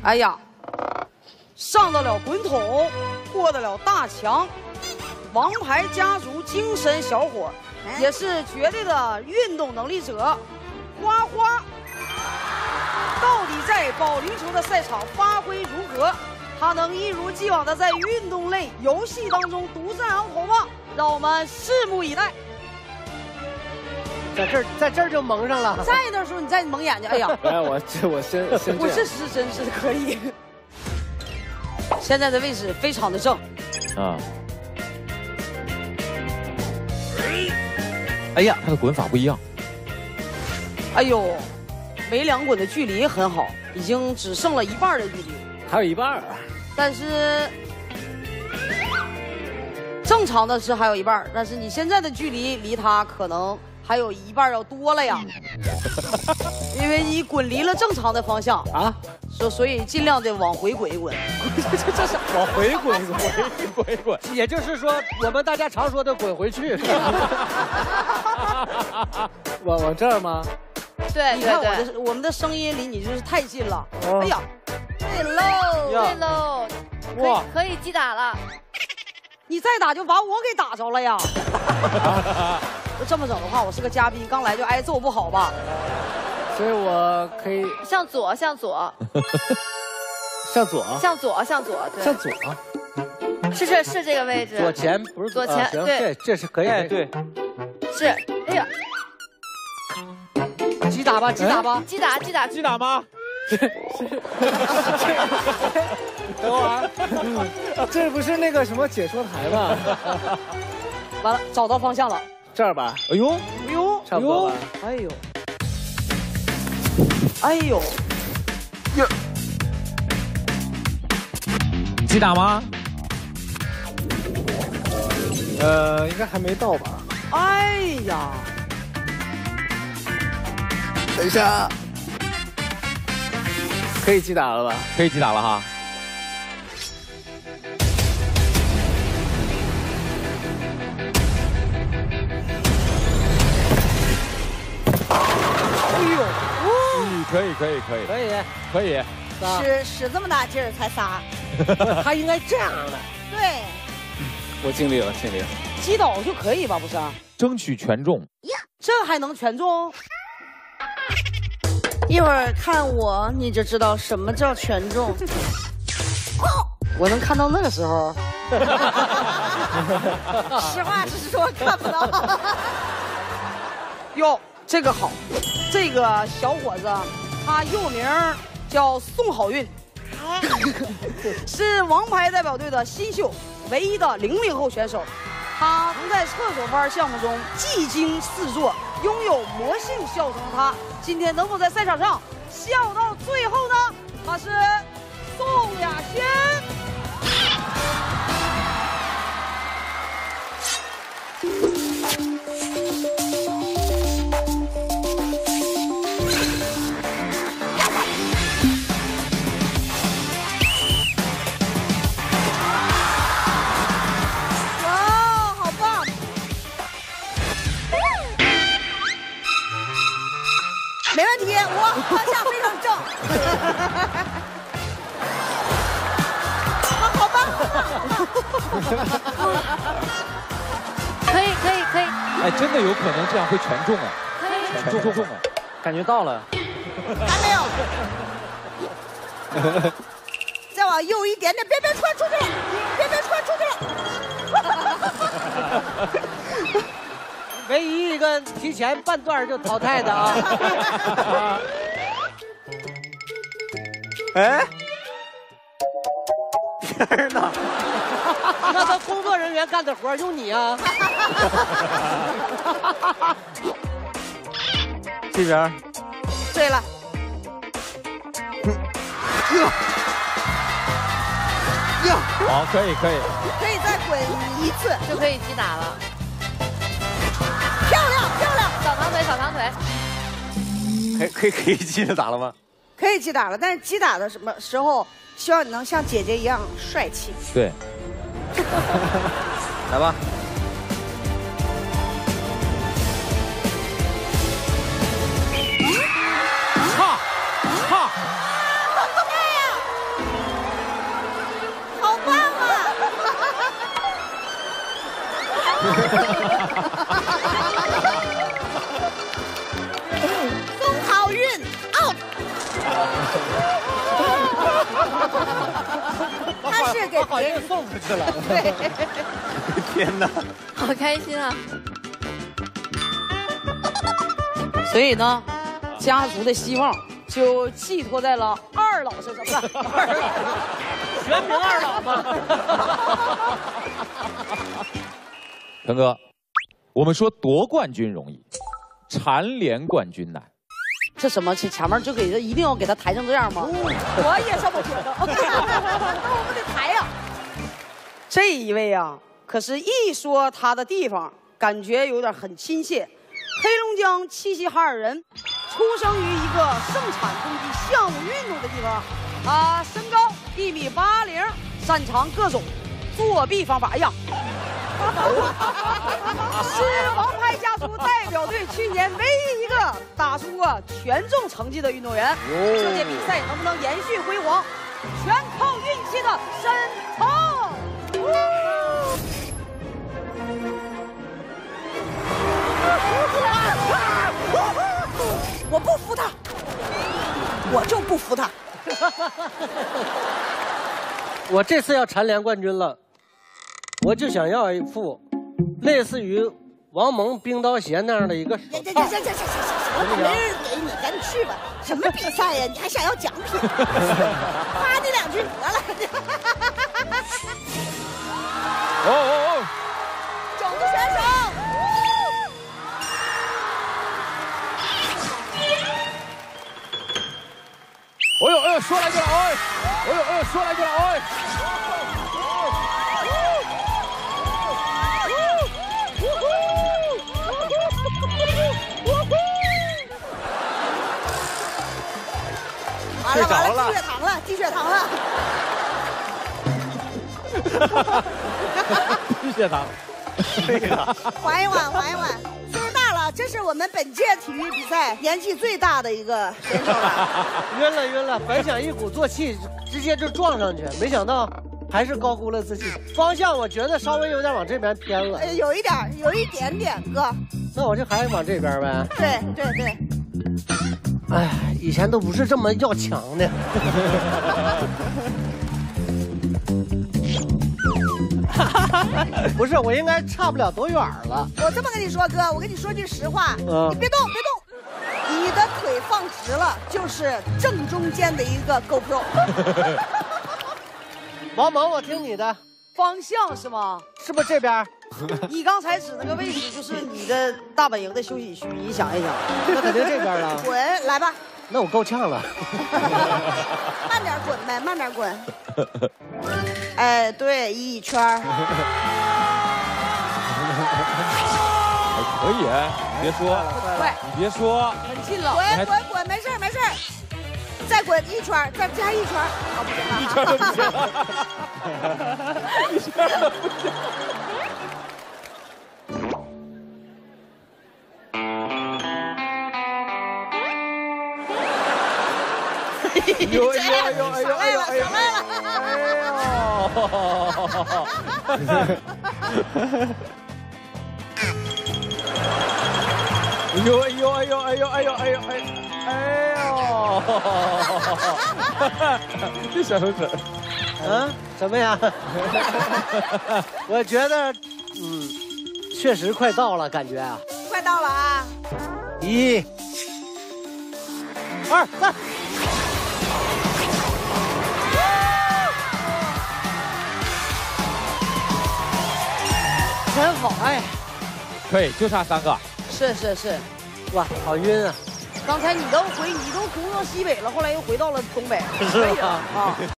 哎呀，上得了滚筒，过得了大墙，王牌家族精神小伙，也是绝对的运动能力者。花花，到底在保龄球的赛场发挥如何？他能一如既往的在运动类游戏当中独占鳌头吗？让我们拭目以待。 在这儿就蒙上了。 在那时候你再蒙眼睛，哎呀！ 哎，我先我这是真是可以。现在的位置非常的正。 啊。哎呀，他的滚法不一样。 哎呦，每两滚的距离很好，已经只剩了一半的距离。 还有一半。 但是正常的是还有一半，但是你现在的距离离他可能。 还有一半要多了呀，因为你滚离了正常的方向啊，所以尽量的往回滚一滚。 这是往回滚，滚滚。 也就是说，我们大家常说的滚回去。 往这儿吗？ 对，你看我们的声音离你就是太近了。哎呀，对喽， 对喽，哇，可以击打了。 你再打就把我给打着了呀。这么整的话，我是个嘉宾，刚来就挨揍不好吧？ 所以我可以向左，向左， 向左， 向左，向左，对， 向左， 是这个位置。 左前不是左前， 对，这是可以， 对， 是，哎呀， 击打吧，击打吧， 击打，击打， 击打吗？等会儿，这不是那个什么解说台吗？ 完了，找到方向了。 这儿吧， 哎呦，哎呦， 差不多吧， 哎呦，哎呦， 呀，击打吗？ 应该还没到吧？ 哎呀， 等一下，可以击打了吧？ 可以击打了哈。 可以， 使这么大劲儿才仨， 他应该这样的。 对， 我尽力了，尽力了。 击倒就可以吧？不是？ 争取全中。 呀，这还能全中？ 一会儿看我你就知道什么叫全中。 我能看到那个时候。 实话实说，看不到。 哟，这个好，这个小伙子。 他又名叫宋好运，是王牌代表队的新秀，唯一的00后选手。他曾在厕所班项目中技惊四座，拥有魔性笑声的他，今天能否在赛场上笑到最后呢？他是宋亚轩。 没问题，我方向非常正。好棒！ 可以。 哎，真的有可能这样会全中啊！ 可以， 全中啊！ 感觉到了。 还没有。再往右一点点，别穿出去了，别穿出去了。 唯一一个提前半段就淘汰的啊！ 哎，天哪！ 那他工作人员干的活用你啊？ 这边。 对了。 好，可以。 可以再滚一次就可以击打了。 漂亮！ 小长腿。 可以击打了吗？ 可以击打了，但是击打的什么时候希望你能像姐姐一样帅气。 对。 来吧。 是给好像送出去了。 对， 天哪！ 好开心啊！ 所以呢，家族的希望就寄托在了二老身上，不是全名二老吗？ 腾哥，我们说夺冠军容易，蝉联冠军难。 这什么？前面就给他一定要给他抬成这样吗？我也这么觉得。那我们得抬呀。这一位啊，可是一说他的地方，感觉有点很亲切。黑龙江齐齐哈尔人，出生于一个盛产攻击项目运动的地方。他身高1.80米，擅长各种作弊方法。哎呀！是王牌家族代表队去年唯一一个打出全中成绩的运动员。这届比赛能不能延续辉煌，全靠运气的申聪。 我不服他，我就不服他。 我这次要蝉联冠军了，我就想要一副类似于王蒙冰刀鞋那样的一个手套。 行，没人给你，赶紧去吧。什么比赛呀？你还想要奖品？夸你两句得了。种子选手。 哎呦，说来就来，说来就来， 完了，低血糖了。 低血糖。 对呀， 缓一缓。岁数大了，这是我们本届体育比赛年纪最大的一个选手了。 晕了，本想一鼓作气直接就撞上去，没想到还是高估了自己。方向我觉得稍微有点往这边偏了。 有一点点，哥。 那我就还往这边呗。 对。 哎，以前都不是这么要强的。不是，我应该差不了多远了。 我这么跟你说，哥，我跟你说句实话，你别动，你的腿放直了，就是正中间的一个 GoPro。 王蒙，我听你的， 方向是吗？ 是不是这边？ 你刚才指那个位置就是你的大本营的休息区，你想一想。 那肯定这边了。 滚，来吧。 那我够呛了。 慢点滚呗，慢点滚。哎，对，一圈。 还可以，你别说， 快， 你别说， 很近了。 滚，没事。再滚一圈，再加一圈。哦，不行了。 一圈都不行了。哎呦！这小手指， 什么呀？我觉得，确实快到了，感觉啊， 快到了啊 ！1、2、3。真好，哎， 可以，就差3个。 是， 哇，好晕啊！ 刚才你都回到西北了，后来又回到了东北。 是啊。